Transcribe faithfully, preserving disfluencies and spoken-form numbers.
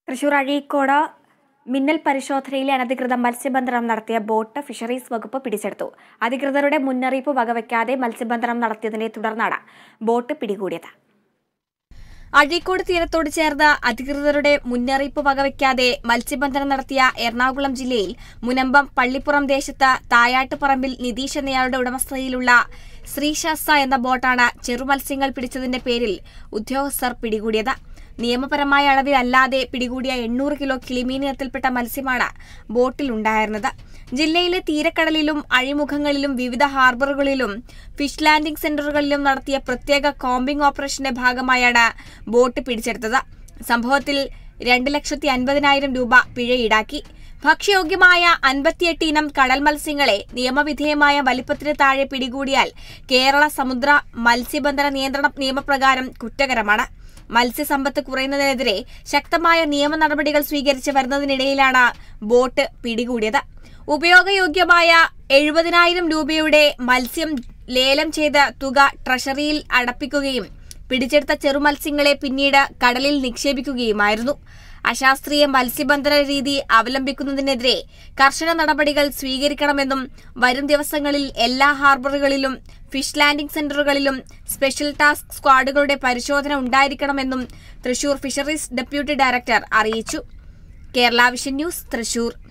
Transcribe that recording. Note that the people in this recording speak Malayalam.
തൃശൂർ അഴീക്കോട് മിന്നൽ പരിശോധനയിലെ അനധികൃത മത്സ്യബന്ധനം നടത്തിയ ബോട്ട് ഫിഷറീസ് വകുപ്പ് പിടിച്ചെടുത്തു. അധികൃതരുടെ മുന്നറിയിപ്പ് വകവയ്ക്കാതെ മത്സ്യബന്ധനം നടത്തിയതിനെ തുടർന്നാണ് ബോട്ട് പിടികൂടിയത്. അഴീക്കോട് തീരത്തോട് ചേർന്ന് അധികൃതരുടെ മുന്നറിയിപ്പ് വകവയ്ക്കാതെ മത്സ്യബന്ധനം നടത്തിയ എറണാകുളം ജില്ലയിൽ മുനമ്പം പള്ളിപ്പുറം ദേശത്ത് തായാട്ടുപറമ്പിൽ നിതീഷ് എന്നയാളുടെ ഉടമസ്ഥതയിലുള്ള ശ്രീശാസ്ത എന്ന ബോട്ടാണ് ചെറുമത്സ്യങ്ങൾ പിടിച്ചതിന്റെ പേരിൽ ഉദ്യോഗസ്ഥർ പിടികൂടിയത്. നിയമപരമായ അളവിലല്ലാതെ പിടികൂടിയ എണ്ണൂറ് കിലോ കിളിമീൻ ഇനത്തിൽപ്പെട്ട മത്സ്യമാണ് ബോട്ടിലുണ്ടായിരുന്നത്. ജില്ലയിലെ തീരക്കടലിലും അഴിമുഖങ്ങളിലും വിവിധ ഹാർബറുകളിലും ഫിഷ് ലാൻഡിംഗ് സെന്ററുകളിലും നടത്തിയ പ്രത്യേക കോമ്പിംഗ് ഓപ്പറേഷന്റെ ഭാഗമായാണ് ബോട്ട് പിടിച്ചെടുത്തത്. സംഭവത്തിൽ രണ്ട് ലക്ഷത്തി അൻപതിനായിരം രൂപ പിഴ ഈടാക്കി. ഭക്ഷ്യയോഗ്യമായ അൻപത്തിയെട്ട് ഇനം കടൽ മത്സ്യങ്ങളെ നിയമവിധേയമായ വലിപ്പത്തിന് താഴെ പിടികൂടിയാൽ കേരള സമുദ്ര മത്സ്യബന്ധന നിയന്ത്രണ നിയമപ്രകാരം കുറ്റകരമാണ്. മത്സ്യസമ്പത്ത് കുറയുന്നതിനെതിരെ ശക്തമായ നിയമ നടപടികൾ സ്വീകരിച്ച് വരുന്നതിനിടയിലാണ് ബോട്ട് പിടികൂടിയത്. ഉപയോഗയോഗ്യമായ എഴുപതിനായിരം രൂപയുടെ മത്സ്യം ലേലം ചെയ്ത് തുക ട്രഷറിയിൽ അടപ്പിക്കുകയും പിടിച്ചെടുത്ത ചെറുമത്സ്യങ്ങളെ പിന്നീട് കടലിൽ നിക്ഷേപിക്കുകയുമായിരുന്നു. അശാസ്ത്രീയ മത്സ്യബന്ധന രീതി അവലംബിക്കുന്നതിനെതിരെ കർശന നടപടികൾ സ്വീകരിക്കണമെന്നും വരും ദിവസങ്ങളിൽ എല്ലാ ഹാർബറുകളിലും ഫിഷ് ലാൻഡിംഗ് സെന്ററുകളിലും സ്പെഷ്യൽ ടാസ്ക് സ്ക്വാഡുകളുടെ പരിശോധന ഉണ്ടായിരിക്കണമെന്നും തൃശൂർ ഫിഷറീസ് ഡെപ്യൂട്ടി ഡയറക്ടർ അറിയിച്ചു. Kerala vision news, Thrissur.